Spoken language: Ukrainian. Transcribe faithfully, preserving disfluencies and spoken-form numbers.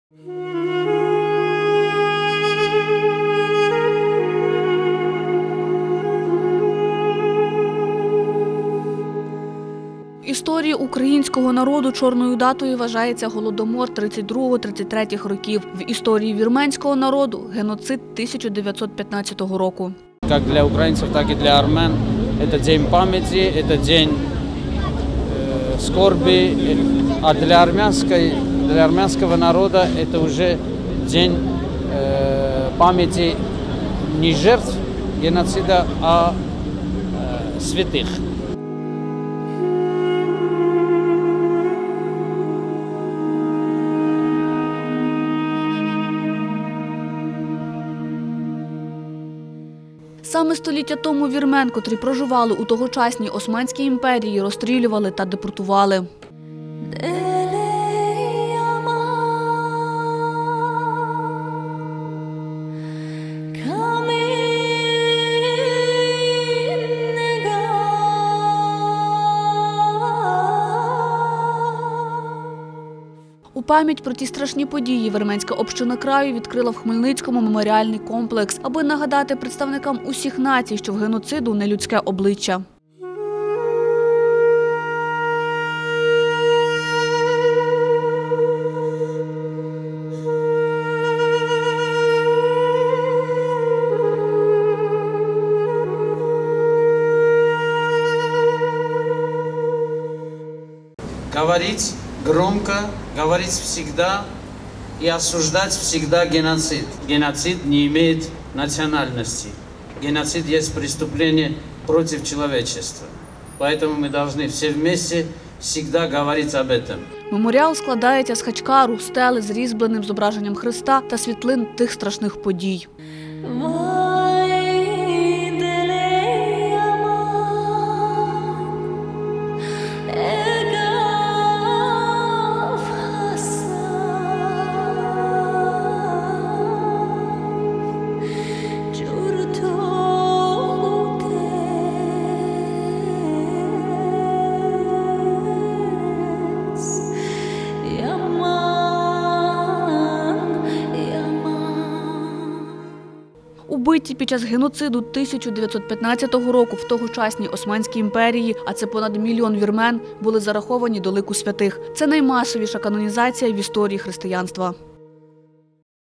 Історії українського народу чорною датою вважається Голодомор тридцять другого - тридцять третього років. В історії вірменського народу – геноцид тисяча дев'ятсот п'ятнадцятого року. Як для українців, так і для армян це день пам'яті, це день скорби, а для армянської, для армянського народу це вже день пам'яті не жертв геноциду, а святих. Саме століття тому вірмен, котрі проживали у тогочасній Османській імперії, розстрілювали та депортували. У пам'ять про ті страшні події вірменська община краю відкрила в Хмельницькому меморіальний комплекс, аби нагадати представникам усіх націй, що в геноциду не людське обличчя. Говорить громко, говорить всегда и осуждать всегда геноцид. Геноцид не имеет национальности. Геноцид есть преступление против человечества. Поэтому мы должны все вместе всегда говорить об этом. Меморіал складається з хачкару, стели з різьбленим зображенням Христа та світлин тих страшних подій. Убиті під час геноциду тисяча дев'ятсот п'ятнадцятого року в тогочасній Османській імперії, а це понад мільйон вірмен, були зараховані до лику святих. Це наймасовіша канонізація в історії християнства.